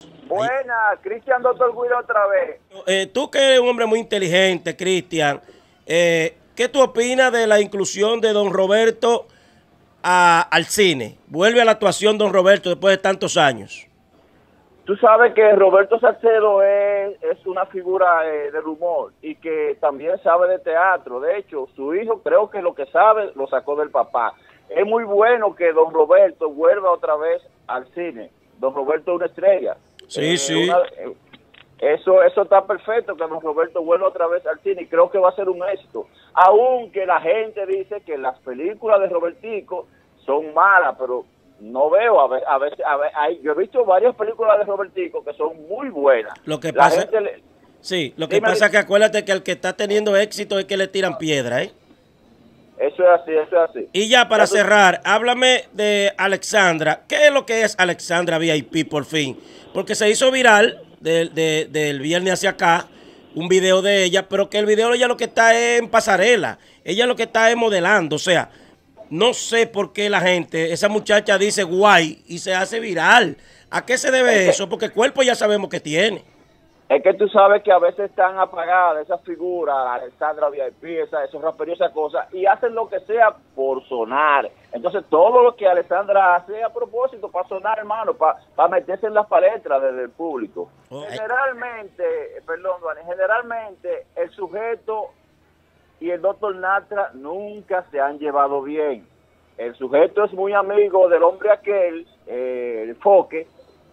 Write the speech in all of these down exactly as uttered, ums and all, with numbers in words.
Buena, Cristian Doctor Guido otra vez. Eh, tú que eres un hombre muy inteligente, Cristian, eh, ¿qué tú opinas de la inclusión de don Roberto a, al cine? Vuelve a la actuación don Roberto después de tantos años. Tú sabes que Roberto Salcedo es, es una figura eh, del humor y que también sabe de teatro. De hecho, su hijo creo que lo que sabe lo sacó del papá. Es muy bueno que don Roberto vuelva otra vez al cine. Don Roberto es una estrella. Sí, eh, sí. Una, eh, eso, eso está perfecto, que don Roberto vuelva otra vez al cine y creo que va a ser un éxito. Aunque la gente dice que las películas de Robertico son malas, pero no veo, a ver, a ver, a ver hay, yo he visto varias películas de Robertico que son muy buenas. Lo que la pasa, le, sí, lo que dime, pasa es que acuérdate que el que está teniendo éxito es que le tiran piedra, ¿eh? Eso es así, eso es así. Y ya para eso, cerrar, háblame de Alexandra. ¿Qué es lo que es Alexandra V I P por fin? Porque se hizo viral de, de, del viernes hacia acá un video de ella, pero que el video ella lo que está es en pasarela. Ella lo que está es modelando, o sea, no sé por qué la gente, esa muchacha dice guay y se hace viral. ¿A qué se debe eso? Porque el cuerpo ya sabemos que tiene. Es que tú sabes que a veces están apagadas esas figuras, Alexandra V I P, esa, esos raperos, esas cosas, y hacen lo que sea por sonar. Entonces todo lo que Alexandra hace a propósito para sonar, hermano, para, para meterse en las palestras del público. Oh, generalmente, eh, perdón, Duane, generalmente el sujeto y el doctor Natra nunca se han llevado bien. El sujeto es muy amigo del hombre aquel, eh, el Foque,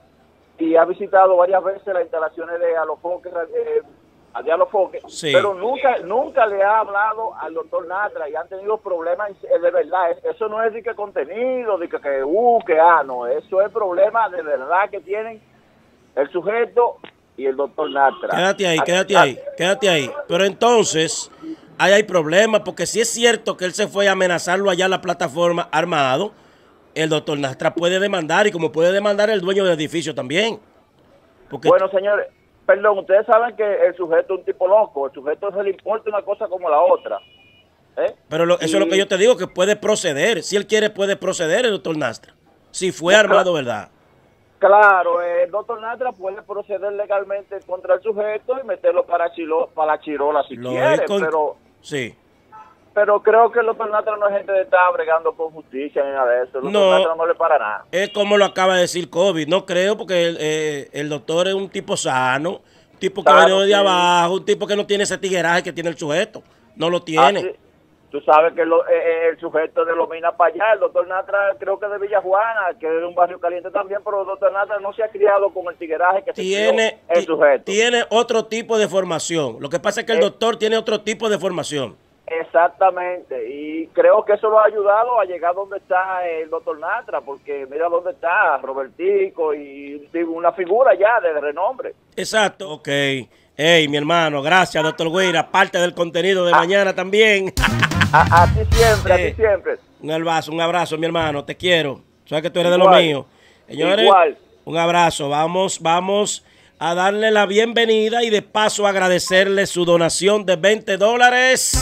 y ha visitado varias veces las instalaciones de Alofoque, eh, de Alofoque, sí. Pero nunca nunca le ha hablado al doctor Natra y han tenido problemas de verdad. Eso no es de que contenido, de que, que uh, que ah, no, eso es problema de verdad que tienen el sujeto y el doctor Natra. Quédate ahí, quédate ahí, quédate ahí. Pero entonces, ahí hay problemas, porque si es cierto que él se fue a amenazarlo allá en la plataforma armado, el doctor Natra puede demandar, y como puede demandar el dueño del edificio también. Porque bueno, señores, perdón, ustedes saben que el sujeto es un tipo loco, el sujeto se le importa una cosa como la otra. ¿eh? Pero lo, eso y... es lo que yo te digo, que puede proceder, si él quiere puede proceder el doctor Natra, si fue armado, ¿verdad? Claro, el doctor Natra puede proceder legalmente contra el sujeto y meterlo para, chilo, para la chirola si lo quiere, con... pero... Sí. Pero creo que el doctor Natra no es gente de estar bregando con justicia ni nada de eso. El doctor no, Natra no le para nada. Es como lo acaba de decir COVID. No creo, porque el, eh, el doctor es un tipo sano, un tipo que viene de sí. abajo, un tipo que no tiene ese tigueraje que tiene el sujeto. No lo tiene. Ah, sí. Tú sabes que lo, eh, el sujeto de Lomina para allá, el doctor Natra creo que de Villajuana, que es de un barrio caliente también, pero el doctor Natra no se ha criado con el tigueraje que tiene se el sujeto. Tiene otro tipo de formación. Lo que pasa es que el eh, doctor tiene otro tipo de formación. Exactamente, y creo que eso lo ha ayudado a llegar donde está el doctor Natra, porque mira dónde está Robertico y una figura ya de renombre. Exacto, ok. Hey, mi hermano, gracias, doctor Guira, parte del contenido de ah, mañana también. A, a ti siempre, eh, a ti siempre. Un abrazo, un abrazo, mi hermano, te quiero. Sabes que tú eres igual, de lo mío. Señores, igual. Un abrazo, vamos, vamos a darle la bienvenida y de paso agradecerle su donación de veinte dólares.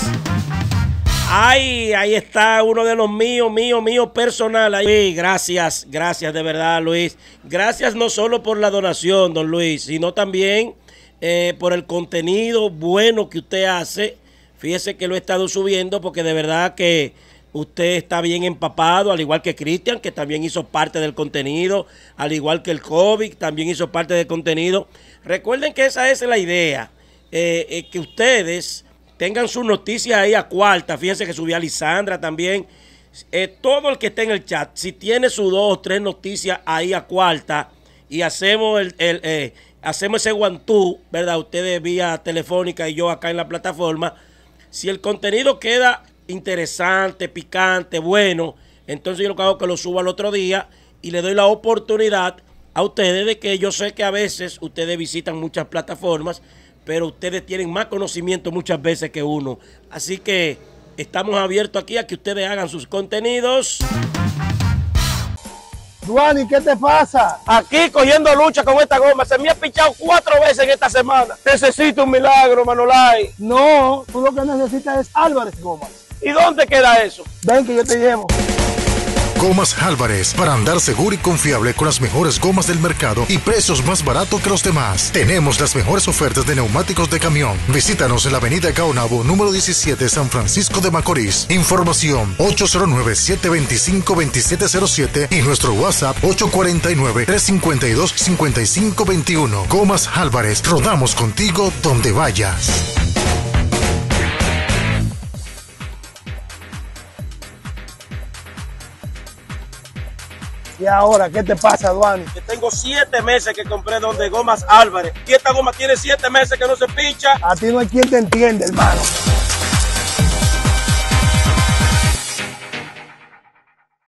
Ay, ahí está uno de los míos, mío, mío personal. Ay, gracias, gracias de verdad, Luis. Gracias no solo por la donación, don Luis, sino también eh, por el contenido bueno que usted hace. Fíjese que lo he estado subiendo porque de verdad que usted está bien empapado, al igual que Cristian, que también hizo parte del contenido, al igual que el COVID, también hizo parte del contenido. Recuerden que esa es la idea, eh, eh, que ustedes tengan sus noticias ahí a cuarta. Fíjense que subió a Lisandra también. Eh, todo el que esté en el chat, si tiene sus dos o tres noticias ahí a cuarta y hacemos el, el eh, hacemos ese guantú, ¿verdad? Ustedes vía telefónica y yo acá en la plataforma. Si el contenido queda interesante, picante, bueno, entonces yo lo que hago es que lo subo al otro día y le doy la oportunidad a ustedes de que yo sé que a veces ustedes visitan muchas plataformas, pero ustedes tienen más conocimiento muchas veces que uno. Así que estamos abiertos aquí a que ustedes hagan sus contenidos. Duani, ¿qué te pasa? Aquí cogiendo lucha con esta goma. Se me ha pichado cuatro veces en esta semana. Necesito un milagro, Manolay. No, tú lo que necesitas es Álvarez Gomas. ¿Y dónde queda eso? Ven que yo te llevo. Gomas Álvarez, para andar seguro y confiable con las mejores gomas del mercado y precios más baratos que los demás. Tenemos las mejores ofertas de neumáticos de camión. Visítanos en la avenida Caonabo, número diecisiete, San Francisco de Macorís. Información ocho cero nueve, siete dos cinco, dos siete cero siete y nuestro WhatsApp ocho cuatro nueve, tres cinco dos, cinco cinco dos uno. Gomas Álvarez, rodamos contigo donde vayas. ¿Y ahora qué te pasa, Duani? Que tengo siete meses que compré donde Gomas Álvarez y esta goma tiene siete meses que no se pincha. A ti no hay quien te entiende, hermano.